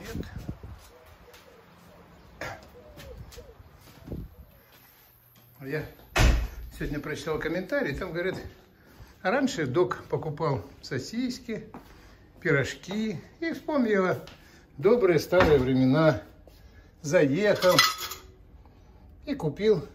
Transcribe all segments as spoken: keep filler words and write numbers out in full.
привет. Я сегодня прочитал комментарий, там говорят, раньше док покупал сосиски, пирожки, и вспомнила добрые старые времена. Заехал и купил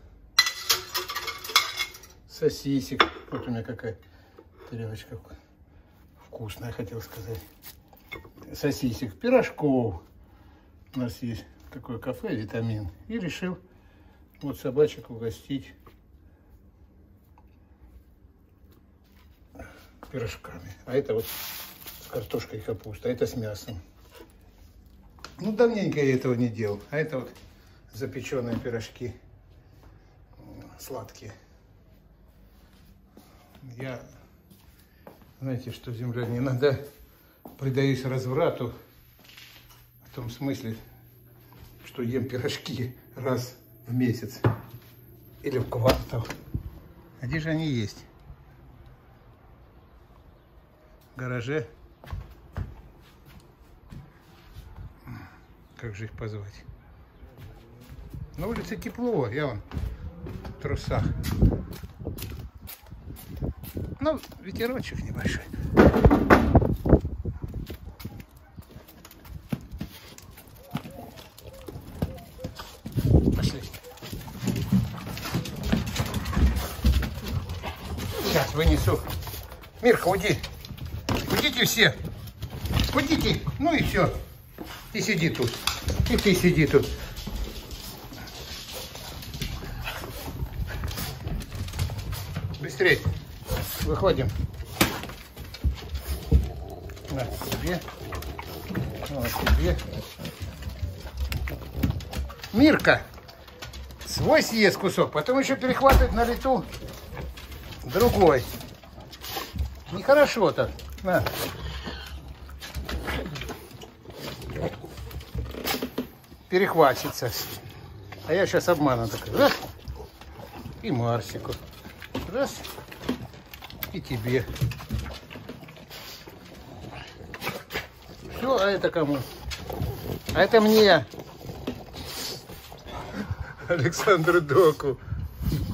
сосисек. Вот у меня какая тарелочка вкусная, хотел сказать. Сосисек, пирожков. У нас есть такое кафе «Витамин». И решил вот собачек угостить пирожками. А это вот с картошкой и капустой, а это с мясом. Ну, давненько я этого не делал. А это вот запеченные пирожки сладкие. Я, знаете что, земляне, иногда предаюсь разврату в том смысле, что ем пирожки раз в месяц или в квартал. А где же они есть? В гараже. Как же их позвать? На улице тепло, я вон в трусах. Ну, ветерочек небольшой. Пошли. Сейчас вынесу. Мирка, уйди. Уйдите все. Уйдите. Ну и все. И сиди тут. И ты сиди тут. Быстрее. Выходим. На тебе. На тебе. Мирка. Свой съест кусок. Потом еще перехватывать на лету другой. Нехорошо так. На. Перехватится. А я сейчас обману такой. Раз. И Марсику. Раз. И тебе. Все, а это кому? А это мне. Александру Доку.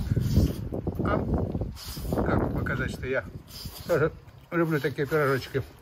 А? Как показать, что я тоже люблю такие пирожочки.